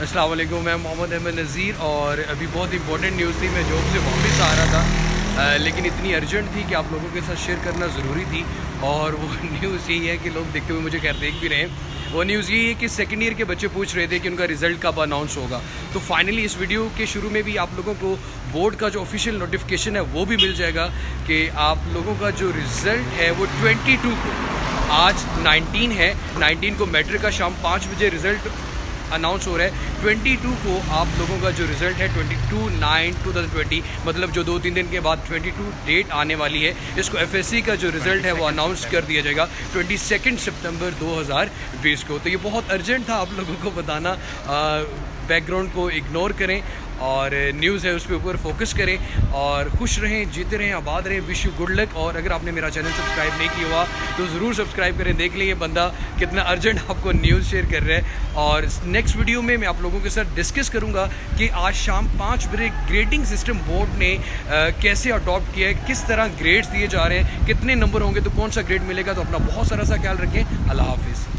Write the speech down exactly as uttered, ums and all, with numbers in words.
अस्सलाम वालेकुम, मैं मोहम्मद अहमद नज़ीर। और अभी बहुत इंपॉर्टेंट न्यूज़ थी, मैं जॉब से वापस आ रहा था आ, लेकिन इतनी अर्जेंट थी कि आप लोगों के साथ शेयर करना ज़रूरी थी। और वो न्यूज़ यही है कि लोग देखते हुए मुझे खैर देख भी रहे हैं। वो न्यूज़ यही है कि सेकेंड ईयर के बच्चे पूछ रहे थे कि उनका रिज़ल्ट कब अनाउंस होगा। तो फाइनली इस वीडियो के शुरू में भी आप लोगों को बोर्ड का जो ऑफिशियल नोटिफिकेशन है वो भी मिल जाएगा कि आप लोगों का जो रिज़ल्ट है वो बाईस को, आज उन्नीस है, उन्नीस को मैट्रिक का शाम पाँच बजे रिज़ल्ट अनाउंस हो रहा है। बाईस को आप लोगों का जो रिज़ल्ट है बाईस नाइन दो हज़ार बीस, मतलब जो दो तीन दिन के बाद बाईस डेट आने वाली है, इसको एफएससी का जो रिज़ल्ट है वो अनाउंस कर दिया जाएगा बाईस सितंबर दो हज़ार बीस को। तो ये बहुत अर्जेंट था आप लोगों को बताना। बैकग्राउंड को इग्नोर करें और न्यूज़ है उस पर ऊपर फोकस करें और खुश रहें, जीते रहें, आबाद रहें। Wish you good luck. और अगर आपने मेरा चैनल सब्सक्राइब नहीं किया हुआ तो ज़रूर सब्सक्राइब करें। देख लें ये बंदा कितना अर्जेंट आपको न्यूज़ शेयर कर रहा है। और नेक्स्ट वीडियो में मैं आप लोगों के साथ डिस्कस करूंगा कि आज शाम पाँच बजे ग्रेडिंग सिस्टम बोर्ड ने आ, कैसे अडॉप्ट किया है, किस तरह ग्रेड्स दिए जा रहे हैं, कितने नंबर होंगे तो कौन सा ग्रेड मिलेगा। तो अपना बहुत सारा सा ख्याल रखें। अल्लाह हाफिज़।